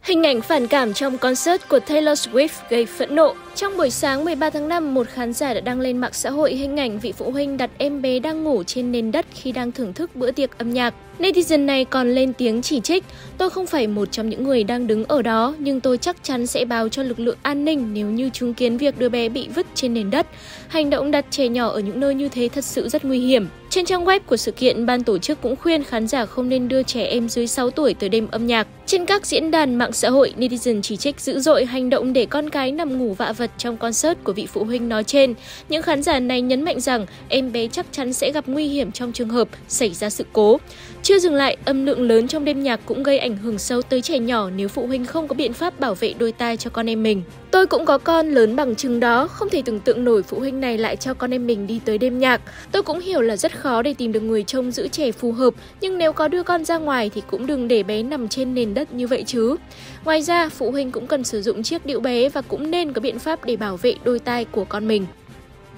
Hình ảnh phản cảm trong concert của Taylor Swift gây phẫn nộ. Trong buổi sáng 13 tháng 5, một khán giả đã đăng lên mạng xã hội hình ảnh vị phụ huynh đặt em bé đang ngủ trên nền đất khi đang thưởng thức bữa tiệc âm nhạc. Netizen này còn lên tiếng chỉ trích: "Tôi không phải một trong những người đang đứng ở đó, nhưng tôi chắc chắn sẽ báo cho lực lượng an ninh nếu như chứng kiến việc đứa bé bị vứt trên nền đất. Hành động đặt trẻ nhỏ ở những nơi như thế thật sự rất nguy hiểm." Trên trang web của sự kiện, ban tổ chức cũng khuyên khán giả không nên đưa trẻ em dưới 6 tuổi tới đêm âm nhạc. Trên các diễn đàn mạng xã hội, netizen chỉ trích dữ dội hành động để con cái nằm ngủ vạ vật trong concert của vị phụ huynh nói trên. Những khán giả này nhấn mạnh rằng em bé chắc chắn sẽ gặp nguy hiểm trong trường hợp xảy ra sự cố. Chưa dừng lại, âm lượng lớn trong đêm nhạc cũng gây ảnh hưởng sâu tới trẻ nhỏ nếu phụ huynh không có biện pháp bảo vệ đôi tai cho con em mình. "Tôi cũng có con lớn bằng chừng đó, không thể tưởng tượng nổi phụ huynh này lại cho con em mình đi tới đêm nhạc. Tôi cũng hiểu là rất khó để tìm được người trông giữ trẻ phù hợp, nhưng nếu có đưa con ra ngoài thì cũng đừng để bé nằm trên nền đất như vậy chứ." Ngoài ra, phụ huynh cũng cần sử dụng chiếc đĩu bé và cũng nên có biện pháp để bảo vệ đôi tai của con mình.